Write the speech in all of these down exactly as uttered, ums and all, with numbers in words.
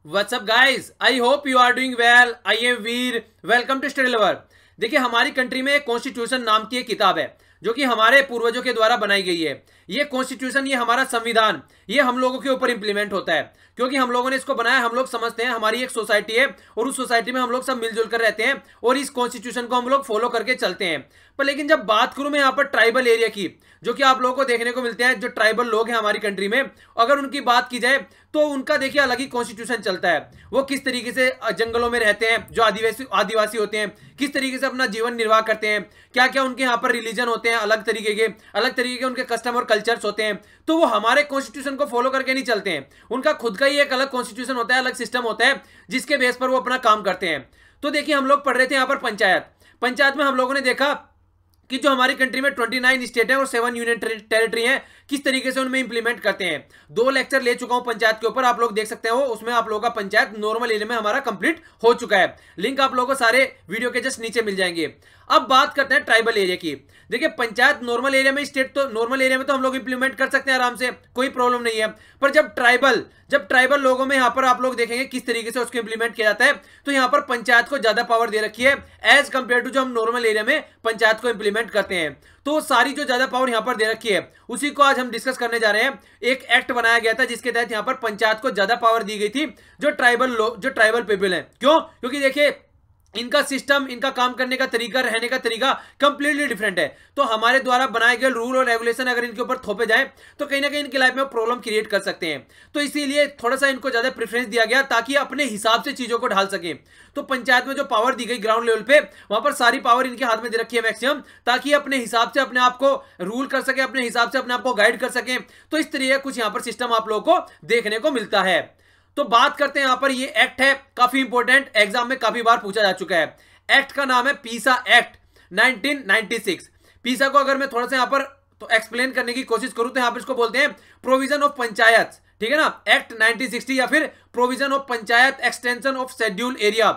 What's up guys? I hope you are doing well. I am Veer. Welcome to Study Lover. देखिए हमारी country में constitution नाम की एक किताब है जो कि हमारे पूर्वजों के द्वारा बनाई गई है। ये कॉन्स्टिट्यूशन, ये हमारा संविधान, ये हम लोगों के ऊपर इंप्लीमेंट होता है क्योंकि हम लोगों ने इसको बनाया। हम लोग समझते हैं हमारी एक सोसाइटी है और उस सोसाइटी में हम लोग सब मिलजुल कर रहते हैं और इस कॉन्स्टिट्यूशन को हम लोग फॉलो करके चलते हैं। पर लेकिन जब बात करूं मैं यहाँ पर ट्राइबल एरिया की, जो कि आप लोगों को देखने को मिलते हैं, जो ट्राइबल लोग हैं हमारी कंट्री में, अगर उनकी बात की जाए तो उनका देखिए अलग ही कॉन्स्टिट्यूशन चलता है। वो किस तरीके से जंगलों में रहते हैं, जो आदिवासी आदिवासी होते हैं, किस तरीके से अपना जीवन निर्वाह करते हैं, क्या क्या उनके यहाँ पर रिलीजन होते हैं, अलग तरीके के अलग तरीके के उनके कस्टम और कल्चर्स होते हैं। तो वो हमारे कॉन्स्टिट्यूशन को फॉलो करके नहीं चलते हैं। उनका खुद का ही एक अलग कॉन्स्टिट्यूशन होता है, अलग सिस्टम होता है जिसके बेस पर वो अपना काम करते हैं। तो देखिए हम लोग पढ़ रहे थे यहाँ पर पंचायत पंचायत में हम लोगों ने देखा कि जो हमारी कंट्री में उनतीस स्टेट है और सेवन यूनियन टेरिटरी है, किस तरीके से उनमें इंप्लीमेंट करते हैं। दो लेक्चर ले चुका हूं पंचायत के ऊपर, आप लोग देख सकते हो। उसमें आप लोगों का पंचायत नॉर्मल एरिया में हमारा कंप्लीट हो चुका है। लिंक आप लोगों को सारे वीडियो के जस्ट नीचे मिल जाएंगे। अब बात करते हैं ट्राइबल एरिया की। देखिए पंचायत नॉर्मल एरिया में, स्टेट तो नॉर्मल एरिया में तो हम लोग इंप्लीमेंट कर सकते हैं आराम से, कोई प्रॉब्लम नहीं है। पर जब ट्राइबल जब ट्राइबल लोगों में यहाँ पर आप लोग देखेंगे किस तरीके से उसको इंप्लीमेंट किया जाता है, तो यहाँ पर पंचायत को ज्यादा पावर दे रखी है एज कंपेयर टू जो हम नॉर्मल एरिया में पंचायत को इंप्लीमेंट करते हैं। तो सारी जो ज्यादा पावर यहाँ पर दे रखी है उसी को आज हम डिस्कस करने जा रहे हैं। एक एक्ट बनाया गया था जिसके तहत यहाँ पर पंचायत को ज्यादा पावर दी गई थी जो ट्राइबल लोग जो ट्राइबल पीपल हैं। क्यों? क्योंकि देखिए इनका सिस्टम, इनका काम करने का तरीका, रहने का तरीका कंप्लीटली डिफरेंट है। तो हमारे द्वारा बनाए गए रूल और रेगुलेशन अगर इनके ऊपर थोपे जाए तो कहीं ना कहीं इनकी लाइफ में प्रॉब्लम क्रिएट कर सकते हैं। तो इसीलिए थोड़ा सा इनको ज्यादा प्रेफरेंस दिया गया ताकि अपने हिसाब से चीजों को ढाल सकें। तो पंचायत में जो पावर दी गई ग्राउंड लेवल पे, वहां पर सारी पावर इनके हाथ में दे रखी है मैक्सिमम, ताकि अपने हिसाब से अपने आप को रूल कर सके, अपने हिसाब से अपने आप को गाइड कर सकें। तो इस तरीके कुछ यहाँ पर सिस्टम आप लोगों को देखने को मिलता है। तो बात करते हैं यहाँ पर, ये एक्ट है काफी इंपॉर्टेंट, एग्जाम में काफी बार पूछा जा चुका है। एक्ट का नाम है पीसा एक्ट नाइनटीन नाइंटी सिक्स। पीसा को अगर मैं थोड़ा सा यहाँ पर तो एक्सप्लेन करने की कोशिश करूं तो यहाँ पर इसको बोलते हैं प्रोविजन ऑफ पंचायत, ठीक है ना, एक्ट नाइनटीन सिक्सटी, या फिर provision of panchayat extension of schedule area,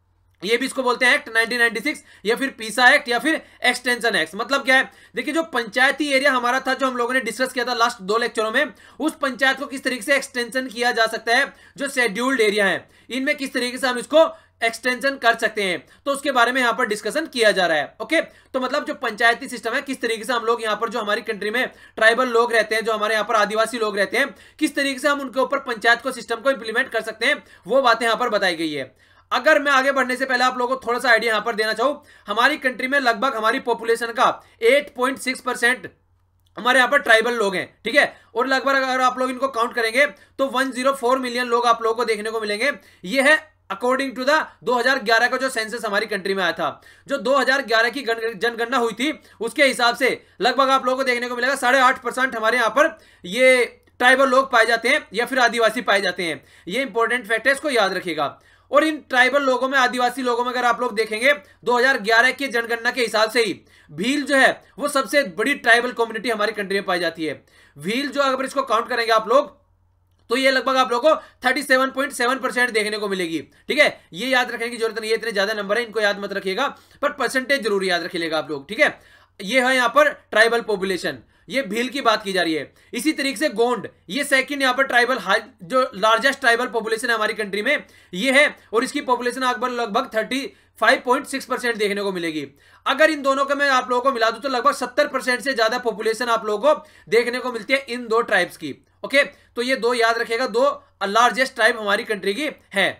ये भी इसको बोलते हैं एक्ट नाइनटीन नाइंटी सिक्स, या फिर पीसा एक्ट, या फिर एक्सटेंशन एक्ट। मतलब क्या है, देखिए जो पंचायती एरिया हमारा था, जो हम लोगों ने डिस्कस किया था लास्ट दो लेक्चरों में, उस पंचायत को किस तरीके से एक्सटेंशन किया जा सकता है। जो शेड्यूल्ड एरिया है इनमें किस तरीके से हम इसको एक्सटेंशन कर सकते हैं, तो उसके बारे में यहां पर डिस्कशन किया जा रहा है। ओके, तो मतलब जो पंचायती सिस्टम है, किस तरीके से हम लोग यहां पर, जो हमारी कंट्री में ट्राइबल लोग रहते हैं, जो हमारे यहां पर आदिवासी लोग रहते हैं, किस तरीके से हम उनके ऊपर पंचायत को सिस्टम को इंप्लीमेंट कर सकते हैं, वो बातें यहां पर बताई गई है। अगर मैं आगे बढ़ने से पहले आप लोगों को थोड़ा सा आइडिया यहां पर देना चाहूं, हमारी कंट्री में लगभग हमारी पॉपुलेशन का एट पॉइंट सिक्स परसेंट हमारे यहाँ पर ट्राइबल लोग हैं, ठीक है। और लगभग अगर आप लोग इनको काउंट करेंगे तो वन हंड्रेड फोर मिलियन लोग आप लोगों को देखने को मिलेंगे। ये है अकॉर्डिंग टू द दो हज़ार ग्यारह का जो सेंसस हमारी कंट्री में आया था। जो दो हज़ार ग्यारह की जनगणना हुई थी उसके हिसाब से लगभग आप लोगों को देखने को मिलेगा साढ़े आठ परसेंट हमारे यहाँ पर ये ट्राइबल लोग पाए जाते हैं, या फिर आदिवासी पाए जाते हैं। ये इंपॉर्टेंट फैक्ट है, इसको याद रखिएगा। और इन ट्राइबल लोगों में, आदिवासी लोगों में अगर आप लोग देखेंगे दो हज़ार ग्यारह की जनगणना के हिसाब से ही भील जो है वो सबसे बड़ी ट्राइबल कम्युनिटी हमारी कंट्री में पाई जाती है। भील जो, अगर इसको काउंट करेंगे आप लोग, तो ये लगभग आप लोगों को सैंतीस पॉइंट सात परसेंट देखने को मिलेगी, ठीक है। ये याद रखने की जरूरत नहीं है, इतने ज्यादा नंबर है, इनको याद मत रखिएगा, पर परसेंटेज जरूर याद रखिएगा आप लोग, ठीक है। ये है यहाँ पर ट्राइबल पॉपुलेशन, ये भील की बात की जा रही है। इसी तरीके से गोंड, ये सेकंड यहाँ पर ट्राइबल हाई, जो लार्जेस्ट ट्राइबल पॉपुलेशन है हमारी कंट्री में, ये है, और इसकी पॉपुलेशन लगभग लगभग thirty five point six percent देखने को मिलेगी। अगर इन दोनों का मैं आप लोगों को मिला दूं तो लगभग सत्तर परसेंट से ज्यादा पॉपुलेशन आप लोगों को देखने को मिलती है इन दो ट्राइब्स की। ओके, तो ये दो याद रखिएगा, दो लार्जेस्ट ट्राइब हमारी कंट्री की है।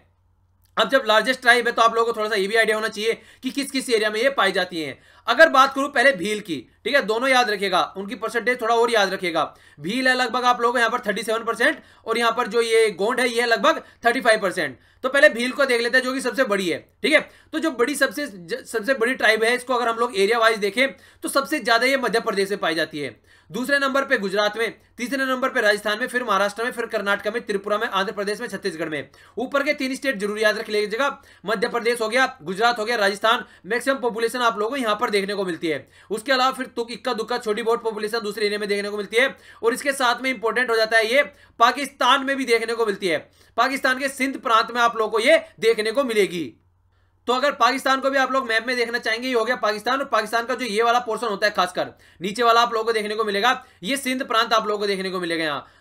अब जब लार्जेस्ट ट्राइब है तो आप लोगों को थोड़ा सा ये भी आइडिया होना चाहिए कि किस किस एरिया में ये पाई जाती हैं। अगर बात करूं पहले भील की, ठीक है, दोनों याद रखिएगा, उनकी परसेंटेज थोड़ा और याद रखिएगा। भील है लगभग आप लोगों को यहाँ पर सैंतीस परसेंट, और यहाँ पर जो ये गोंड है ये है लगभग पैंतीस परसेंट। तो पहले भील को देख लेते हैं जो कि सबसे बड़ी है, ठीक है। तो जो बड़ी सबसे सबसे बड़ी ट्राइब है, इसको अगर हम लोग एरिया वाइज देखें तो सबसे ज्यादा ये मध्य प्रदेश में पाई जाती है। दूसरे नंबर पे गुजरात में, तीसरे नंबर पे राजस्थान में, फिर महाराष्ट्र में, फिर कर्नाटक में, त्रिपुरा में, आंध्र प्रदेश में, छत्तीसगढ़ में। ऊपर के तीन स्टेट जरूर याद रख लीजिएगा, मध्य प्रदेश हो गया, गुजरात हो गया, राजस्थान। मैक्सिमम पॉपुलेशन आप लोगों को यहाँ पर देखने को मिलती है। उसके अलावा फिर तुक इक्का दुक्का छोटी बहुत पॉपुलेशन दूसरे एरिया में देखने को मिलती है। और इसके साथ में इंपॉर्टेंट हो जाता है ये पाकिस्तान में भी देखने को मिलती है। पाकिस्तान के सिंध प्रांत में आप लोगों को ये देखने को मिलेगी। तो अगर पाकिस्तान को भी आप लोग मैप में देखना चाहेंगे, ये हो गया पाकिस्तान। और पाकिस्तान का जो ये वाला पोर्शन होता है, खासकर नीचे वाला आप लोगों को देखने को मिलेगा, ये सिंध प्रांत आप लोगों को देखने को मिलेगा यहाँ।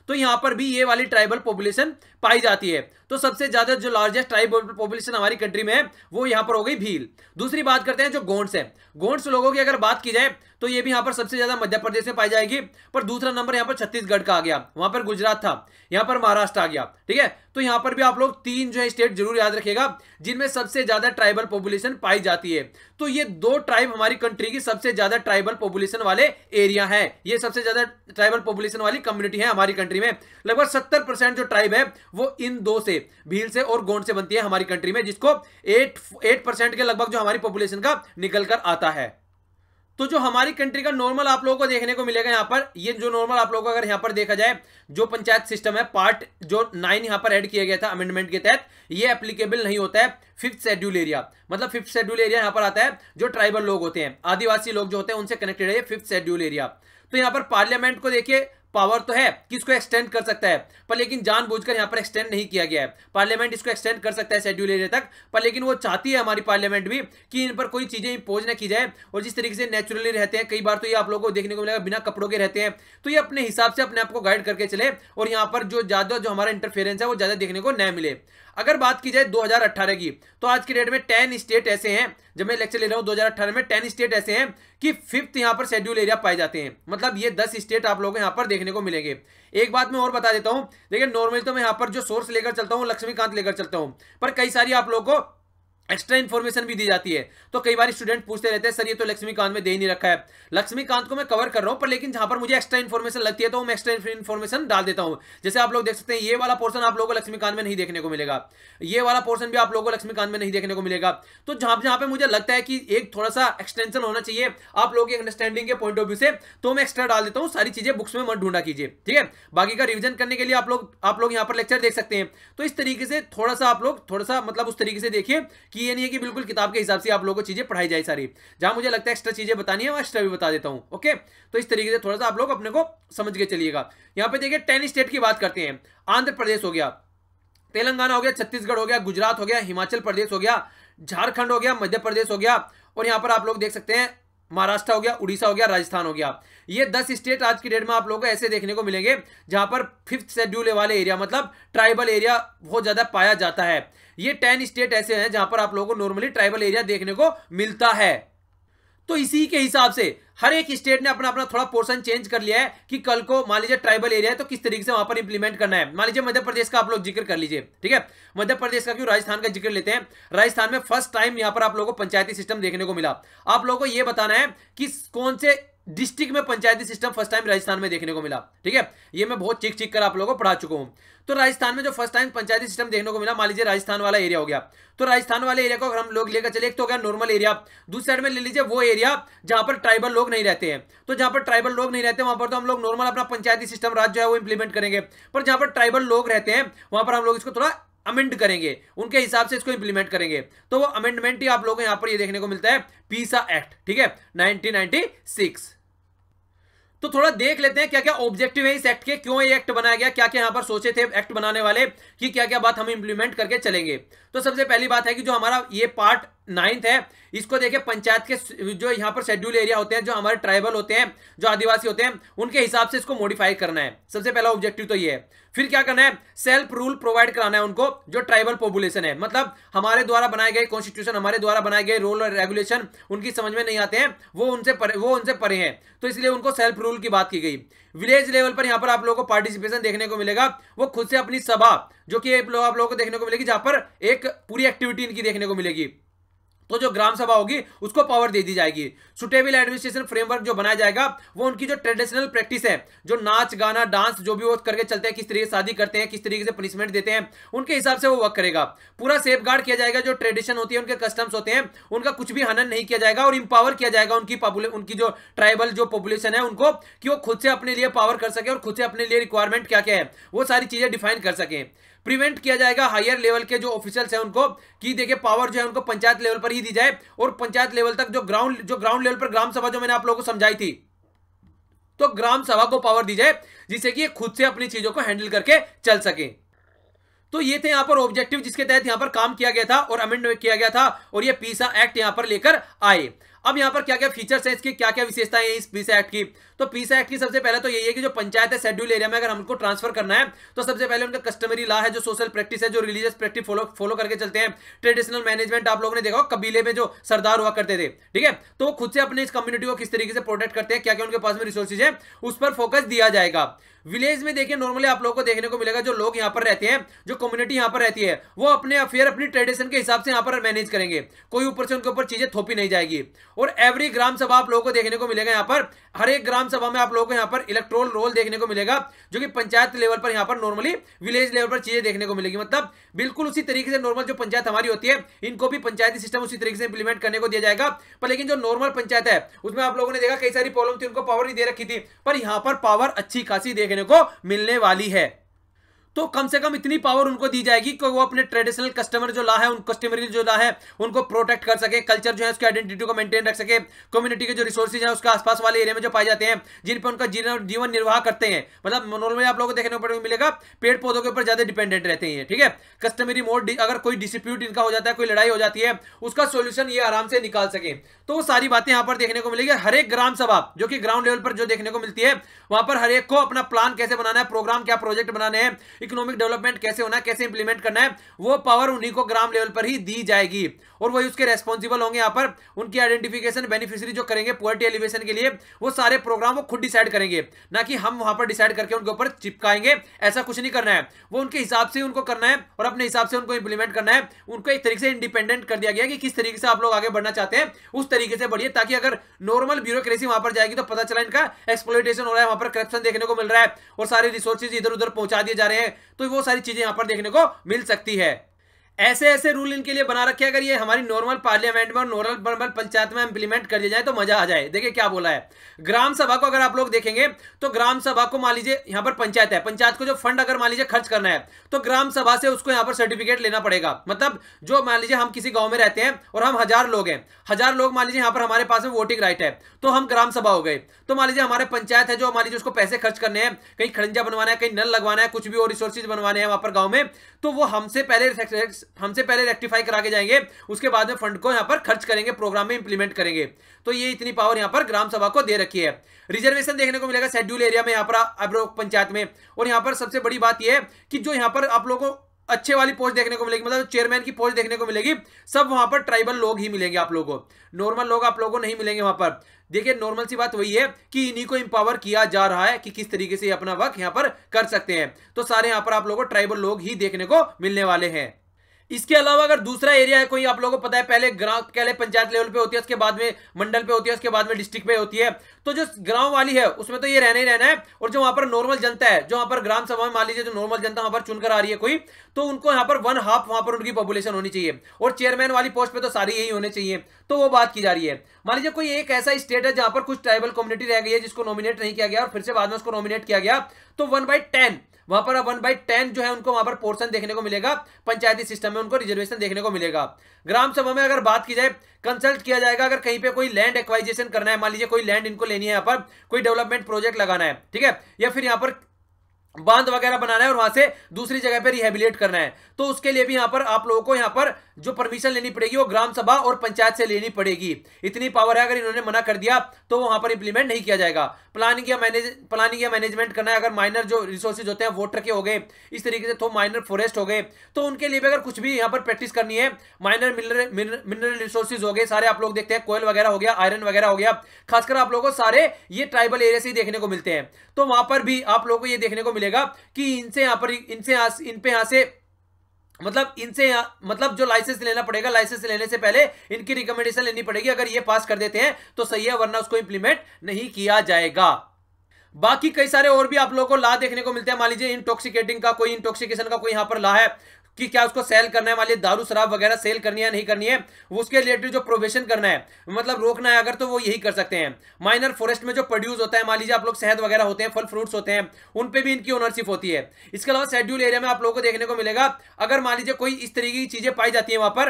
तो यहां पर भी ये वाली ट्राइबल पॉपुलेशन पाई जाती है। तो सबसे ज्यादा जो लार्जेस्ट ट्राइबल पॉपुलेशन हमारी कंट्री में है वो यहां पर हो गई भील। दूसरी बात करते हैं जो गोंड्स है। गोंड्स लोगों की अगर बात की जाए तो ये भी यहां पर सबसे ज्यादा मध्य प्रदेश में पाई जाएगी, पर दूसरा नंबर यहां पर छत्तीसगढ़ का आ गया, वहां पर गुजरात था, यहां पर महाराष्ट्र आ गया। ठीक है, तो यहां पर भी आप लोग तीन जो है स्टेट जरूर याद रखिएगा जिनमें सबसे ज्यादा ट्राइबल पॉपुलेशन पाई जाती है। तो ये दो ट्राइब हमारी कंट्री की सबसे ज्यादा ट्राइबल पॉपुलेशन वाले एरिया है, ये सबसे ज्यादा ट्राइबल पॉपुलेशन वाली कम्युनिटी है हमारी कंट्री में। लगभग सत्तर परसेंट जो ट्राइब है वो इन दो से, भील से और गोंड से बनती है हमारी कंट्री में, जिसको एट एट परसेंट के लगभग जो हमारी पॉपुलेशन का निकल कर आता है। तो जो हमारी कंट्री का नॉर्मल आप लोगों को देखने को मिलेगा यहाँ पर, ये जो नॉर्मल आप लोगों को अगर यहाँ पर देखा जाए जो पंचायत सिस्टम है पार्ट जो नाइन यहाँ पर ऐड किया गया था अमेंडमेंट के तहत, ये एप्लीकेबल नहीं होता है फिफ्थ शेड्यूल एरिया। मतलब फिफ्थ शेड्यूल एरिया यहाँ पर आता है जो ट्राइबल लोग होते हैं, आदिवासी लोग जो होते हैं उनसे कनेक्टेड है फिफ्थ शेड्यूल एरिया। तो यहाँ पर पार्लियामेंट को देखिए पावर तो है कि इसको एक्सटेंड कर सकता है, पर लेकिन जानबूझकर यहां पर एक्सटेंड नहीं किया गया है। पार्लियामेंट इसको एक्सटेंड कर सकता है शेड्यूल एरिया तक, पर लेकिन वो चाहती है हमारी पार्लियामेंट भी कि इन पर कोई चीजें इम्पोज न की जाए। और जिस तरीके से नेचुरली रहते हैं, कई बार तो ये आप लोगों को देखने को मिलेगा बिना कपड़ों के रहते हैं, तो ये अपने हिसाब से अपने आप को गाइड करके चले और यहाँ पर जो ज्यादा जो हमारा इंटरफेरेंस है वो ज्यादा देखने को न मिले। अगर बात की जाए दो हज़ार अठारह की, तो आज के डेट में टेन स्टेट ऐसे हैं, जब मैं लेक्चर ले रहा हूं दो हज़ार अठारह में टेन स्टेट ऐसे हैं कि फिफ्थ यहां पर शेड्यूल एरिया पाए जाते हैं। मतलब ये दस स्टेट आप लोगों को यहां पर देखने को मिलेंगे। एक बात मैं और बता देता हूं, देखिए नॉर्मली तो मैं यहां पर जो सोर्स लेकर चलता हूं लक्ष्मीकांत लेकर चलता हूं, पर कई सारी आप लोगों को एक्स्ट्रा इन्फॉर्मेशन भी दी जाती है। तो कई बार स्टूडेंट पूछते रहते हैं सर ये तो लक्ष्मीकांत में दे ही नहीं रखा है। लक्ष्मीकांत को मैं कवर कर रहा हूं, पर लेकिन जहां पर मुझे एक्स्ट्रा इन्फॉर्मेशन लगती है तो मैं एक्स्ट्रा इन्फॉर्मेशन डाल देता हूं। जैसे आप लोग देख सकते हैं ये वाला पोर्शन आप लोगों को लक्ष्मीकांत में नहीं देखने को मिलेगा, ये वाला पोर्शन भी आप लोगों को लक्ष्मीकांत में नहीं देखने को मिलेगा। तो जहां जहां पे मुझे लगता है कि एक थोड़ा सा एक्सटेंशन होना चाहिए आप लोगों की अंडरस्टैंडिंग के पॉइंट ऑफ व्यू से, तो मैं एक्स्ट्रा डाल देता हूं। सारी चीजें बुक्स में मत ढूंढा कीजिए, ठीक है। बाकी का रिविजन करने के लिए आप लोग आप लोग यहाँ पर लेक्चर देख सकते हैं। तो इस तरीके से थोड़ा सा आप लोग थोड़ा सा मतलब उस तरीके से देखिए कि ये नहीं है कि बिल्कुल किताब के हिसाब से आप लोगों को चीजें पढ़ाई जाए सारी। जहां मुझे लगता है एक्स्ट्रा चीजें बतानी है वो एक्स्ट्रा भी बता देता हूं, ओके। तो इस तरीके से थोड़ा सा आप लोग अपने को समझ के चलिएगा। यहां पे देखिए टेन स्टेट की बात करते हैं। आंध्र प्रदेश हो गया, तेलंगाना हो गया, छत्तीसगढ़ हो गया, गुजरात हो गया, हिमाचल प्रदेश हो गया, झारखंड हो गया, मध्य प्रदेश हो गया, और यहां पर आप लोग देख सकते हैं महाराष्ट्र हो गया, उड़ीसा हो गया, राजस्थान हो गया। ये दस स्टेट आज की डेट में आप लोगों को ऐसे देखने को मिलेंगे जहां पर फिफ्थ शेड्यूल वाले एरिया मतलब ट्राइबल एरिया बहुत ज्यादा पाया जाता है। ये टेन स्टेट ऐसे हैं जहां पर आप लोगों को नॉर्मली ट्राइबल एरिया देखने को मिलता है। तो इसी के हिसाब से हर एक स्टेट ने अपना अपना थोड़ा पोर्शन चेंज कर लिया है कि कल को मान लीजिए ट्राइबल एरिया है तो किस तरीके से वहां पर इंप्लीमेंट करना है। मान लीजिए मध्य प्रदेश का आप लोग जिक्र कर लीजिए, ठीक है। मध्य प्रदेश का क्यों, राजस्थान का जिक्र लेते हैं। राजस्थान में फर्स्ट टाइम यहां पर आप लोगों को पंचायती सिस्टम देखने को मिला। आप लोगों को यह बताना है कि कौन से डिस्ट्रिक्ट में panchayati system first time Rajasthan में देखने को मिला, ठीक है। ये मैं बहुत चिक चिक कर आप लोगों को पढ़ा चुका हूं। तो राजस्थान में जो फर्स्ट टाइम पंचायती सिस्टम देखने को मिला, मान लीजिए राजस्थान वाला एरिया हो गया, तो राजस्थान वाले एरिया को अगर हम लोग लेकर चले, एक तो हो गया नॉर्मल एरिया, दूसरी साइड में ले लीजिए वो एरिया जहां पर ट्राइबल लोग नहीं रहते हैं। तो जहां पर ट्राइबल लोग नहीं रहते वहां पर तो हम लोग नॉर्मल अपना पंचायती सिस्टम राज्य जो है वो इंप्लीमेंट करेंगे, पर जहां पर ट्राइबल लोग रहते हैं वहां पर हम लोग इसको थोड़ा अमेंड करेंगे, उनके हिसाब से इसको इंप्लीमेंट करेंगे। तो वो अमेंडमेंट ही आप लोगों को यहां पर ये देखने को मिलता है, पीसा एक्ट, ठीक है, नाइनटीन नाइनटी सिक्स। तो थोड़ा देख लेते हैं क्या क्या ऑब्जेक्टिव है इस एक्ट के, क्यों ये एक्ट बनाया गया, क्या क्या यहां पर सोचे थे एक्ट बनाने वाले कि क्या क्या बात हम इंप्लीमेंट करके चलेंगे। तो सबसे पहली बात है कि जो हमारा ये पार्ट नाइन्थ है, इसको देखिए पंचायत के जो यहाँ पर शेड्यूल एरिया होते हैं, जो हमारे ट्राइबल होते हैं, जो आदिवासी होते हैं, उनके हिसाब से इसको मॉडिफाई करना है। सबसे पहला ऑब्जेक्टिव तो ये है। फिर क्या करना है, सेल्फ रूल प्रोवाइड कराना है उनको, जो ट्राइबल पॉपुलेशन है। मतलब हमारे द्वारा बनाए गए कॉन्स्टिट्यूशन, हमारे द्वारा बनाए गए रूल और रेगुलेशन उनकी समझ में नहीं आते हैं, वो उनसे परे वो उनसे परे हैं, तो इसलिए उनको सेल्फ रूल की बात की गई। विलेज लेवल पर यहाँ पर आप लोगों को पार्टिसिपेशन देखने को मिलेगा, वो खुद से अपनी सभा जो कि आप लोगों को देखने को मिलेगी, जहां पर एक पूरी एक्टिविटी इनकी देखने को मिलेगी। तो जो ग्राम सभा होगी उसको पावर दे दी जाएगी। सुटेबल एडमिनिस्ट्रेशन फ्रेमवर्क जो बनाया जाएगा वो उनकी जो ट्रेडिशनल प्रैक्टिस है, जो नाच गाना डांस जो भी वो करके चलते हैं, किस तरीके से शादी करते हैं, किस तरीके से पनिशमेंट देते हैं, उनके हिसाब से वो वर्क करेगा। पूरा सेफ गार्ड किया जाएगा, जो ट्रेडिशन होती है, उनके कस्टम्स होते हैं, उनका कुछ भी हनन नहीं किया जाएगा, और इंपावर किया जाएगा उनकी उनकी जो ट्राइबल जो पॉपुलेशन है उनको, कि वो खुद से अपने लिए पावर कर सके और खुद से अपने लिए रिक्वायरमेंट क्या क्या है वो सारी चीजें डिफाइन कर सके। प्रिवेंट किया जाएगा हायर लेवल के जो ऑफिशियल्स हैं उनको, कि देखिए पावर जो है उनको पंचायत लेवल पर ही दी जाए, और पंचायत लेवल तक जो ग्राउंड जो ग्राउंड लेवल पर ग्राम सभा जो मैंने आप लोगों को समझाई थी, तो ग्राम सभा को पावर दी जाए जिससे कि ये खुद से अपनी चीजों को हैंडल करके चल सके। तो ये थे यहां पर ऑब्जेक्टिव जिसके तहत यहां पर काम किया गया था और अमेंड किया गया था, और ये पीसा एक्ट यहां पर लेकर आए। अब यहाँ पर क्या क्या फीचर्स हैं इसकी, क्या क्या विशेषताएं हैं इस पीस एक्ट की। तो पीस एक्ट की सबसे पहले तो यही है कि जो पंचायत है शेड्यूल एरिया में अगर हमको ट्रांसफर करना है तो सबसे पहले उनका कस्टमरी लॉ है, जो सोशल प्रैक्टिस है, जो रिलीजियस प्रैक्टिस फॉलो फॉलो करके चलते हैं। ट्रेडिशनल मैनेजमेंट आप लोगों ने देखा कबीले में जो सरदार हुआ करते थे, ठीक है, तो वो खुद से अपने इस कम्युनिटी को किस तरीके से प्रोटेक्ट करते हैं, क्या क्या उनके पास में रिसोर्सेज है, उस पर फोकस दिया जाएगा। विलेज में देखिए नॉर्मली आप लोगों को देखने को मिलेगा जो लोग यहाँ पर रहते हैं, जो कम्युनिटी यहाँ पर रहती है, वो अपने अफेयर अपनी ट्रेडिशन के हिसाब से यहाँ पर मैनेज करेंगे, कोई ऊपर से उनके ऊपर चीजें थोपी नहीं जाएगी। और एवरी ग्राम सभा आप लोगों को देखने को मिलेगा, यहाँ पर हर एक ग्राम सभा में आप लोगों को यहाँ पर इलेक्ट्रोल रोल देखने को मिलेगा, जो कि पंचायत लेवल पर यहाँ पर नॉर्मली विलेज लेवल पर चीजें देखने को मिलेगी। मतलब बिल्कुल उसी तरीके से नॉर्मल जो पंचायत हमारी होती है, इनको भी पंचायती सिस्टम उसी तरीके से इंप्लीमेंट करने को दिया जाएगा। पर लेकिन जो नॉर्मल पंचायत है उसमें आप लोगों ने देखा कई सारी प्रॉब्लम थी, उनको पावर नहीं दे रखी थी, पर यहाँ पर पावर अच्छी खासी देखने को मिलने वाली है। तो कम से कम इतनी पावर उनको दी जाएगी कि वो अपने ट्रेडिशनल कस्टमर जो ला है, उन कस्टमरी जो ला है उनको प्रोटेक्ट कर सके, कल्चर जो है उसकी आइडेंटिटी को मेंटेन रख सके, कम्युनिटी के जो रिसोर्सेज हैं उसके आसपास वाले एरिया में जो पाए जाते हैं, जिन पर उनका जीवन निर्वाह करते हैं। मतलब नॉर्मली आप लोगों को देखने को मिलेगा पेड़ पौधों के ऊपर ज्यादा डिपेंडेंट रहते हैं, ठीक है। कस्टमरी मोड, अगर कोई डिस्प्यूट इनका हो जाता है, कोई लड़ाई हो जाती है, उसका सोल्यूशन ये आराम से निकाल सके। तो वो सारी बातें यहाँ पर देखने को मिलेगी। हर एक ग्राम सभा जो कि ग्राउंड लेवल पर जो देखने को मिलती है, वहां पर हर एक को अपना प्लान कैसे बनाना है, प्रोग्राम क्या प्रोजेक्ट बनाने हैं, इकोनॉमिक डेवलपमेंट कैसे होना है, कैसे इंप्लीमेंट करना है, वो पावर उन्हीं को ग्राम लेवल पर ही दी जाएगी। और वही उसके रेस्पॉन्सिबल होंगे। यहाँ पर उनकी आइडेंटिफिकेशन बेनिफिशियरी जो करेंगे पॉवर्टी एलिवेशन के लिए, वो सारे प्रोग्राम वो खुद डिसाइड करेंगे, ना कि हम वहां पर डिसाइड करके उनके ऊपर चिपकाएंगे। ऐसा कुछ नहीं करना है, वो उनके हिसाब से उनको करना है और अपने हिसाब से उनको इंप्लीमेंट करना है। उनको एक तरीके से इंडिपेंडेंट कर दिया गया कि किस तरीके से आप लोग आगे बढ़ना चाहते हैं उस तरीके से बढ़िए, ताकि अगर नॉर्मल ब्यूरोक्रेसी वहां पर जाएगी तो पता चला इनका एक्सप्लॉइटेशन हो रहा है, वहां पर करप्शन देखने को मिल रहा है और सारे रिसोर्सेज इधर उधर पहुंचा दिए जा रहे हैं, तो वो सारी चीजें यहां पर देखने को मिल सकती है। ऐसे ऐसे रूल इनके लिए बना रखे, अगर ये हमारी नॉर्मल पार्लियामेंट में और नॉर्मल पंचायत में इंप्लीमेंट कर दिया जाए तो मजा आ जाए। देखिए क्या बोला है, ग्राम सभा को अगर आप लोग देखेंगे तो ग्राम सभा को मान लीजिए यहाँ पर पंचायत है, पंचायत को जो फंड अगर मान लीजिए खर्च करना है तो ग्राम सभा से उसको यहाँ पर सर्टिफिकेट लेना पड़ेगा। मतलब जो मान लीजिए हम किसी गांव में रहते हैं और हम हजार लोग हैं, हजार लोग मान लीजिए यहाँ पर हमारे पास में वोटिंग राइट है, तो हम ग्राम सभा हो गए। तो मान लीजिए हमारे पंचायत है जो मान लीजिए उसको पैसे खर्च करने हैं, कहीं खड़ंजा बनवाना है, कहीं नल लगवाना है, कुछ भी और रिसोर्सेज बनवाने हैं वहां पर गाँव में, तो वो हमसे पहले हमसे पहले रेक्टिफाई करा के जाएंगे, उसके बाद में फंड को यहां पर खर्च करेंगे, प्रोग्राम में इंप्लीमेंट करेंगे। तो ये इतनी पावर यहां पर ग्राम सभा को दे रखी है। रिजर्वेशन देखने को मिलेगा शेड्यूल एरिया में, यहां पर आप लोग पंचायत में। और यहां पर सबसे बड़ी बात यह है कि जो यहां पर आप लोगों को अच्छे वाली पोस्ट देखने को मिलेगी, मतलब चेयरमैन की पोस्ट देखने को मिलेगी, सब वहां पर ट्राइबल लोग ही मिलेंगे आप लोगों को, नॉर्मल लोग आप लोगों को नहीं मिलेंगे वहां पर। देखिए नॉर्मल सी बात वही है कि इन्हीं को इंपावर किया जा रहा है कि किस तरीके से अपना वर्क यहां पर कर सकते हैं। तो सारे यहां पर आप लोगों को ट्राइबल लोग ही देखने को मिलने वाले हैं। इसके अलावा अगर दूसरा एरिया है कोई, आप लोगों को पता है पहले ग्राम पहले पंचायत लेवल पे होती है, उसके बाद में मंडल पे होती है, उसके बाद में डिस्ट्रिक्ट पे होती है। तो जो गांव वाली है उसमें तो ये रहना ही रहना है। और जो वहां पर नॉर्मल जनता है, जो वहां पर ग्राम सभा में मान लीजिए जो नॉर्मल जनता वहां पर चुनकर आ रही है कोई, तो उनको यहाँ पर वन हाफ वहां पर उनकी पॉपुलेशन होनी चाहिए। और चेयरमैन वाली पोस्ट पे तो सारी यही होने चाहिए। तो वो बात की जा रही है। मान लीजिए कोई एक ऐसा स्टेट है जहां पर कुछ ट्राइबल कम्युनिटी रह गई है जिसको नॉमिनेट नहीं किया गया और फिर से बाद में उसको नॉमिनेट किया गया, तो वन बाई टेन वहां पर वन बाई टेन जो है उनको वहां पर पोर्शन देखने को मिलेगा, पंचायती सिस्टम में उनको रिजर्वेशन देखने को मिलेगा। ग्राम सभा में अगर बात की जाए, कंसल्ट किया जाएगा अगर कहीं पे कोई लैंड एक्वाइजेशन करना है, मान लीजिए कोई लैंड इनको लेनी है, यहाँ पर कोई डेवलपमेंट प्रोजेक्ट लगाना है, ठीक है, या फिर यहाँ पर बांध वगैरह बनाना है और वहां से दूसरी जगह पे रिहेबिलिट करना है, तो उसके लिए भी यहां पर आप लोगों को यहां पर जो परमिशन लेनी पड़ेगी वो ग्राम सभा और पंचायत से लेनी पड़ेगी। इतनी पावर है, अगर इन्होंने मना कर दिया तो वहां पर इंप्लीमेंट नहीं किया जाएगा। प्लानिंग या मैनेज प्लानिंग या मैनेजमेंट करना है, अगर माइनर जो रिसोर्सेज होते हैं वाटर के हो गए, इस तरीके से तो माइनर फॉरेस्ट हो गए, तो उनके लिए भी अगर कुछ भी यहाँ पर प्रैक्टिस करनी है, माइनर मिनरल रिसोर्सेज हो गए सारे, आप लोग देखते हैं कोयल वगैरह हो गया, आयरन वगैरह हो गया, खासकर आप लोगों को सारे ये ट्राइबल एरिया से ही देखने को मिलते हैं। तो वहां पर भी आप लोगों को ये देखने को मिलेगा कि इनसे यहाँ पर इनसे इन पे यहाँ से मतलब इनसे मतलब जो लाइसेंस लेना पड़ेगा, लाइसेंस लेने से पहले इनकी रिकमेंडेशन लेनी पड़ेगी। अगर ये पास कर देते हैं तो सही है, वरना उसको इंप्लीमेंट नहीं किया जाएगा। बाकी कई सारे और भी आप लोगों को ला देखने को मिलते हैं। मान लीजिए इंटॉक्सिकेटिंग का कोई इंटॉक्सिकेशन का कोई यहाँ पर ला है कि क्या उसको सेल करना है, मान लीजिए दारू शराब वगैरह सेल करनी है नहीं करनी है, वो उसके रिलेटेड जो प्रोविजन करना है, मतलब रोकना है अगर, तो वो यही कर सकते हैं। माइनर फॉरेस्ट में जो प्रोड्यूस होता है, मान लीजिए आप लोग शहद वगैरह होते हैं, फल फ्रूट्स होते हैं, उन पे भी इनकी ओनरशिप होती है। इसके अलावा शेड्यूल एरिया में आप लोगों को देखने को मिलेगा, अगर मान लीजिए कोई इस तरीके की चीजें पाई जाती है वहां पर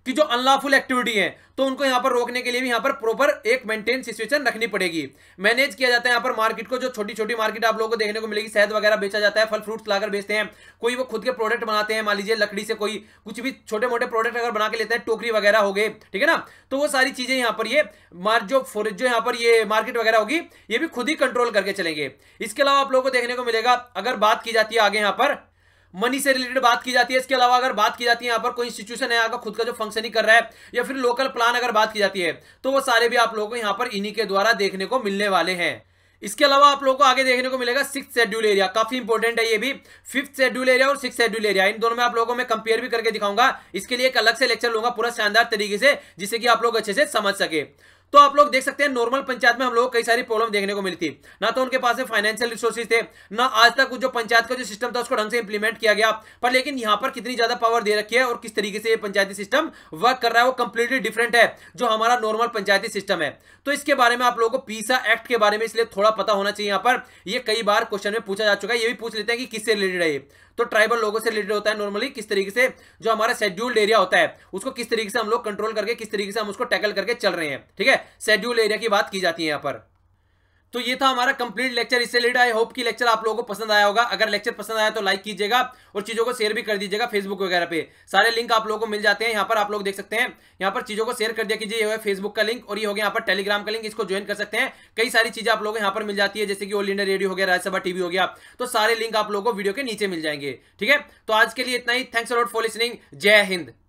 कि जो अनलॉफुल एक्टिविटी है तो उनको यहां पर रोकने के लिए भी यहां पर प्रॉपर एक मेंटेन सिचुएशन रखनी पड़ेगी। मैनेज किया जाता है यहां पर मार्केट को, जो छोटी छोटी मार्केट आप लोगों को देखने को मिलेगी, शहद वगैरह बेचा जाता है, फल फ्रूट्स लाकर बेचते हैं, कोई वो खुद के प्रोडक्ट बनाते हैं, मान लीजिए लकड़ी से कोई कुछ भी छोटे मोटे प्रोडक्ट अगर बना के लेते हैं, टोकरी वगैरह हो गए, ठीक है ना, तो वो सारी चीजें यहां पर ये मार जो जो यहां पर ये मार्केट वगैरह होगी ये भी खुद ही कंट्रोल करके चलेंगे। इसके अलावा आप लोगों को देखने को मिलेगा, अगर बात की जाती है आगे यहां पर मनी से रिलेटेड बात की जाती है, इसके अलावा अगर बात की जाती है यहां पर कोई इंस्टीट्यूशन है आपका खुद का जो फंक्शनिंग कर रहा है, या फिर लोकल प्लान अगर बात की जाती है, तो वो सारे भी आप लोगों को यहां पर इन्हीं के द्वारा देखने को मिलने वाले हैं। इसके अलावा आप लोगों को आगे देखने को मिलेगा सिक्स शेड्यूल एरिया, काफी इंपॉर्टेंट है ये भी। फिफ्थ शेड्यूल एरिया और सिक्स शेड्यूल एरिया, इन दोनों में आप लोगों को मैं कंपेयर भी करके दिखाऊंगा। इसके लिए एक अलग से लेक्चर लूंगा पूरा शानदार तरीके से, जिससे कि आप लोग अच्छे से समझ सके। तो आप लोग देख सकते हैं नॉर्मल पंचायत में हम लोग कई सारी प्रॉब्लम देखने को मिली थी, ना तो उनके पास फाइनेंशियल रिसोर्सेज थे, ना आज तक जो पंचायत का जो सिस्टम था उसको ढंग से इंप्लीमेंट किया गया। पर लेकिन यहां पर कितनी ज्यादा पावर दे रखी है और किस तरीके से ये पंचायती सिस्टम वर्क कर रहा है वो कंप्लीटली डिफरेंट है जो हमारा नॉर्मल पंचायती सिस्टम है। तो इसके बारे में आप लोगों को पीसा एक्ट के बारे में इसलिए थोड़ा पता होना चाहिए। यहां पर ये कई बार क्वेश्चन में पूछा जा चुका है, ये भी पूछ लेते हैं कि किससे रिलेटेड है ये, तो ट्राइबल लोगों से रिलेटेड होता है नॉर्मली, किस तरीके से जो हमारा शेड्यूल्ड एरिया होता है उसको किस तरीके से हम लोग कंट्रोल करके किस तरीके से हम उसको टैकल करके चल रहे हैं, ठीक है, शेड्यूल्ड एरिया की बात की जाती है यहां पर। तो ये था हमारा कंप्लीट लेक्चर इससे रिलेटेड। आई होप कि लेक्चर आप लोगों को पसंद आया होगा। अगर लेक्चर पसंद आया तो लाइक कीजिएगा और चीजों को शेयर भी कर दीजिएगा फेसबुक वगैरह पे, सारे लिंक आप लोगों को मिल जाते हैं यहाँ पर, आप लोग देख सकते हैं यहाँ पर चीजों को शेयर कर दिया कीजिए। ये है फेसबुक का लिंक और ये हो गया यहाँ पर टेलीग्राम का लिंक, इसको ज्वाइन कर सकते हैं। कई सारी चीजें आप लोगों को यहाँ पर मिल जाती है, जैसे कि ऑल इंडिया रेडियो हो गया, राज्यसभा टीवी हो गया, तो सारे लिंक आप लोगों को वीडियो के नीचे मिल जाएंगे, ठीक है। तो आज के लिए इतना ही, thanks a lot for listening, Jai Hind.